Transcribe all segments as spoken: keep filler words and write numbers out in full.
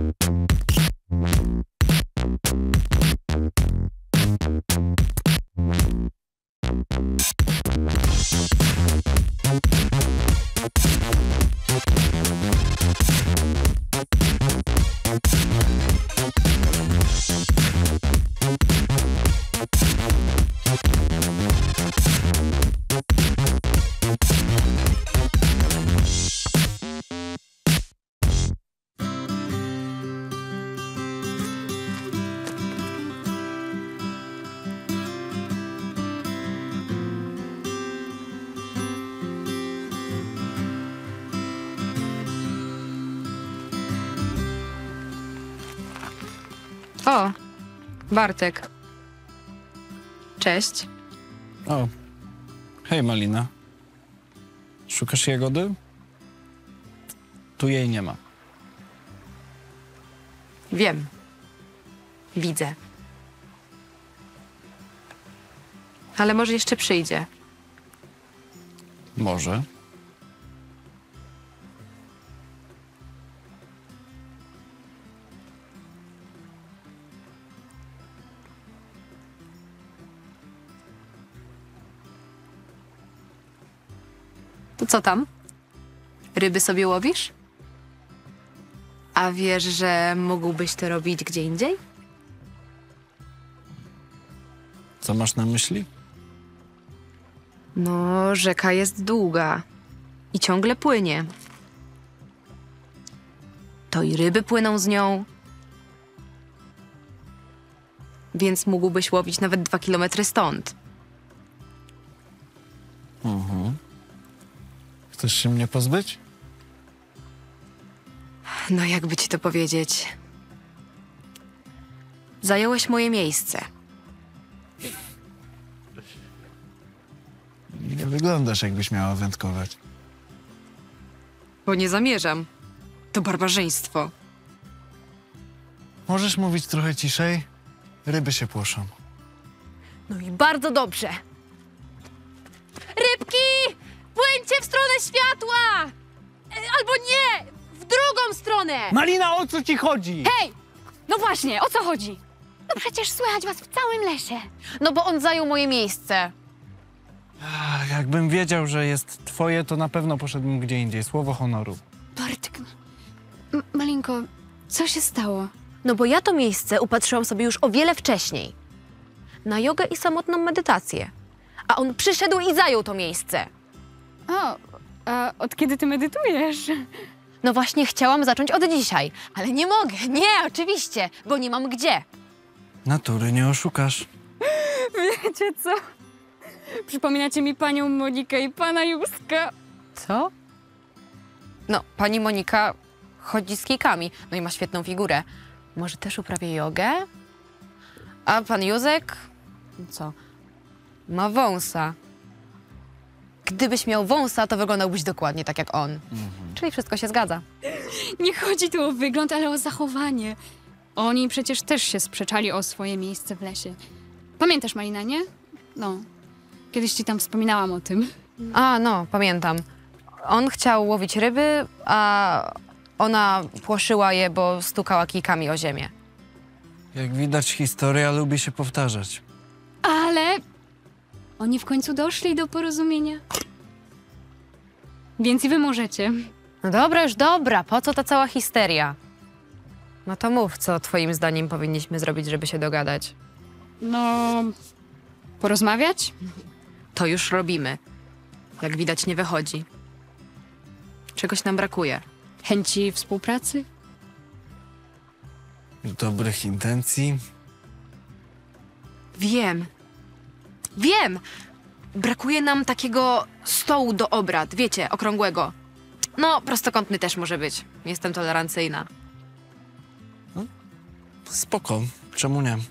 O, Bartek. Cześć. O, hej Malina. Szukasz jagody? Tu jej nie ma. Wiem. Widzę. Ale może jeszcze przyjdzie. Może. To co tam? Ryby sobie łowisz? A wiesz, że mógłbyś to robić gdzie indziej? Co masz na myśli? No, rzeka jest długa i ciągle płynie. To i ryby płyną z nią. Więc mógłbyś łowić nawet dwa kilometry stąd. Mhm. Chcesz się mnie pozbyć? No, jakby ci to powiedzieć. Zająłeś moje miejsce. Nie wyglądasz, jakbyś miała wędkować. Bo nie zamierzam. To barbarzyństwo. Możesz mówić trochę ciszej? Ryby się płoszą. No i bardzo dobrze. Rybki! Płyńcie w stronę światła! E, albo nie! W drugą stronę! Malina, o co ci chodzi? Hej! No właśnie, o co chodzi? No przecież słychać was w całym lesie. No bo on zajął moje miejsce. Ach, jakbym wiedział, że jest twoje, to na pewno poszedłbym gdzie indziej. Słowo honoru. Bartek, M Malinko, co się stało? No bo ja to miejsce upatrzyłam sobie już o wiele wcześniej. Na jogę i samotną medytację. A on przyszedł i zajął to miejsce. O, a od kiedy ty medytujesz? No właśnie chciałam zacząć od dzisiaj, ale nie mogę. Nie, oczywiście, bo nie mam gdzie. Natury nie oszukasz. Wiecie co? Przypominacie mi panią Monikę i pana Józka. Co? No, pani Monika chodzi z kijkami, no i ma świetną figurę. Może też uprawia jogę? A pan Józek? Co? Ma wąsa. Gdybyś miał wąsa, to wyglądałbyś dokładnie tak jak on. Mhm. Czyli wszystko się zgadza. Nie chodzi tu o wygląd, ale o zachowanie. Oni przecież też się sprzeczali o swoje miejsce w lesie. Pamiętasz, Malina, nie? No, kiedyś ci tam wspominałam o tym. A, no, pamiętam. On chciał łowić ryby, a ona płoszyła je, bo stukała kijkami o ziemię. Jak widać, historia lubi się powtarzać. Ale oni w końcu doszli do porozumienia. Więc i wy możecie. No dobra, już dobra. Po co ta cała histeria? No to mów, co twoim zdaniem powinniśmy zrobić, żeby się dogadać. No, porozmawiać? To już robimy. Jak widać, nie wychodzi. Czegoś nam brakuje. Chęci współpracy? Dobrych intencji. Wiem. Wiem! Brakuje nam takiego stołu do obrad, wiecie, okrągłego. No, prostokątny też może być. Jestem tolerancyjna. No, spoko. Czemu nie?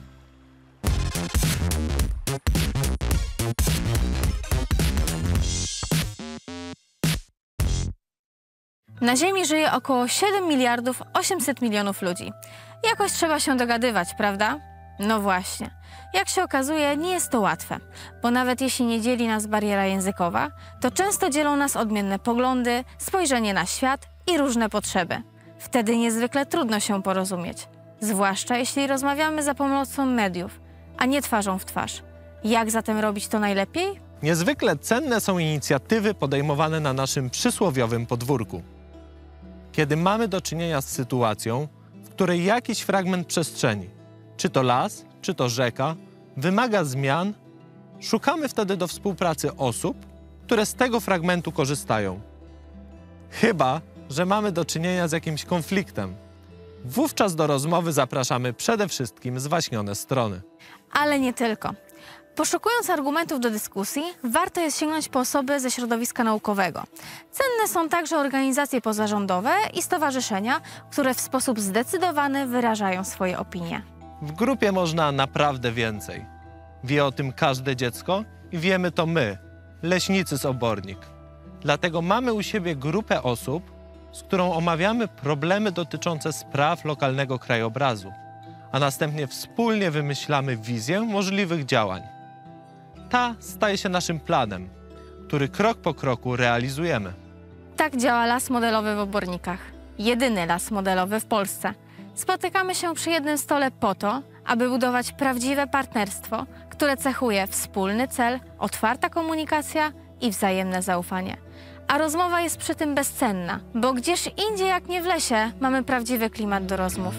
Na Ziemi żyje około siedem miliardów osiemset milionów ludzi. Jakoś trzeba się dogadywać, prawda? No właśnie. Jak się okazuje, nie jest to łatwe, bo nawet jeśli nie dzieli nas bariera językowa, to często dzielą nas odmienne poglądy, spojrzenie na świat i różne potrzeby. Wtedy niezwykle trudno się porozumieć, zwłaszcza jeśli rozmawiamy za pomocą mediów, a nie twarzą w twarz. Jak zatem robić to najlepiej? Niezwykle cenne są inicjatywy podejmowane na naszym przysłowiowym podwórku. Kiedy mamy do czynienia z sytuacją, w której jakiś fragment przestrzeni, czy to las, czy to rzeka, wymaga zmian, szukamy wtedy do współpracy osób, które z tego fragmentu korzystają. Chyba że mamy do czynienia z jakimś konfliktem. Wówczas do rozmowy zapraszamy przede wszystkim zwaśnione strony. Ale nie tylko. Poszukując argumentów do dyskusji, warto jest sięgnąć po osoby ze środowiska naukowego. Cenne są także organizacje pozarządowe i stowarzyszenia, które w sposób zdecydowany wyrażają swoje opinie. W grupie można naprawdę więcej. Wie o tym każde dziecko i wiemy to my, leśnicy z Obornik. Dlatego mamy u siebie grupę osób, z którą omawiamy problemy dotyczące spraw lokalnego krajobrazu, a następnie wspólnie wymyślamy wizję możliwych działań. Ta staje się naszym planem, który krok po kroku realizujemy. Tak działa las modelowy w Obornikach. Jedyny las modelowy w Polsce. Spotykamy się przy jednym stole po to, aby budować prawdziwe partnerstwo, które cechuje wspólny cel, otwarta komunikacja i wzajemne zaufanie. A rozmowa jest przy tym bezcenna, bo gdzież indziej jak nie w lesie mamy prawdziwy klimat do rozmów.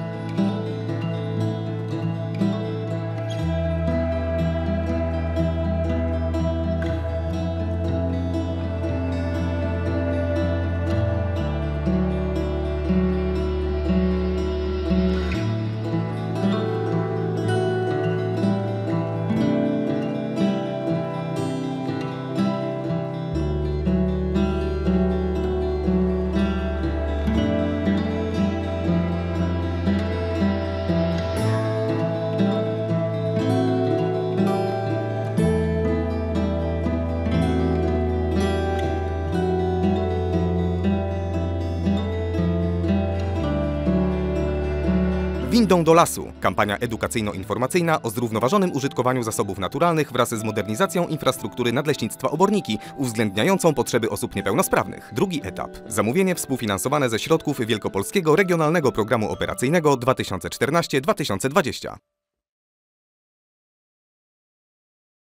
Windą do lasu. Kampania edukacyjno-informacyjna o zrównoważonym użytkowaniu zasobów naturalnych wraz z modernizacją infrastruktury nadleśnictwa Oborniki, uwzględniającą potrzeby osób niepełnosprawnych. Drugi etap. Zamówienie współfinansowane ze środków Wielkopolskiego Regionalnego Programu Operacyjnego dwa tysiące czternaście do dwa tysiące dwudziestego.